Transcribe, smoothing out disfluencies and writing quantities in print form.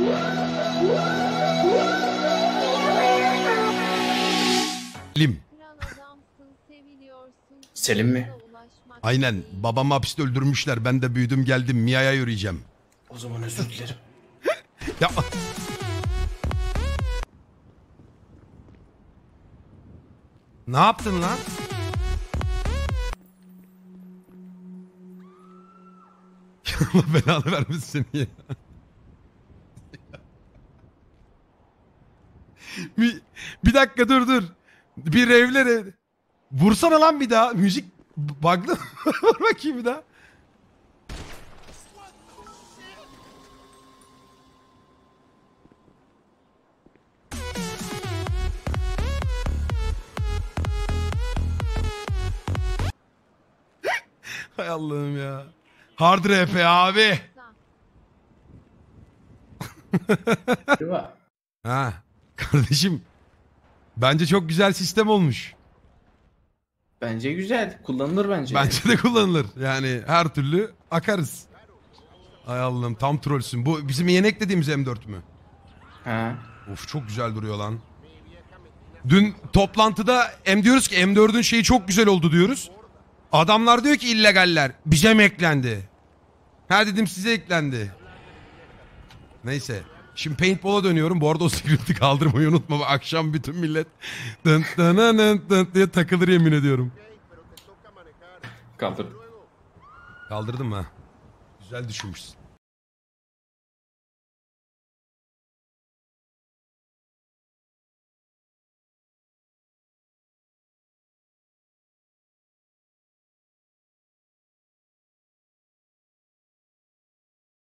Lim. Selim mi? Aynen. Babamı hapiste öldürmüşler. Ben de büyüdüm geldim. Mia'ya yürüyeceğim. O zaman özür dilerim. Yapma. Ne yaptın lan? Allah belanı vermesin seni ya. Bir dakika dur. Bir evlere. Vursana lan bir daha. Müzik bug'lı. Vur bakayım bir daha. Hay Allah'ım ya. Hard rap abi. Değil mi? Ha kardeşim. Bence çok güzel sistem olmuş. Bence güzel. Kullanılır bence. Bence de kullanılır. Yani her türlü akarız. Hay Allah'ım tam trollsün. Bu bizim yeni eklediğimiz M4 mü? Ha. Of çok güzel duruyor lan. Dün toplantıda diyoruz ki M4'ün şeyi çok güzel oldu diyoruz. Adamlar diyor ki illegaller bize mi eklendi? Ha dedim size eklendi. Neyse. Şimdi paintball'a dönüyorum. Bu arada o script'i kaldırmayı unutma. Bak, akşam bütün millet dın dın dın dın diye takılır yemin ediyorum. Kaldır. Kaldırdım ha. Güzel düşünmüşsün.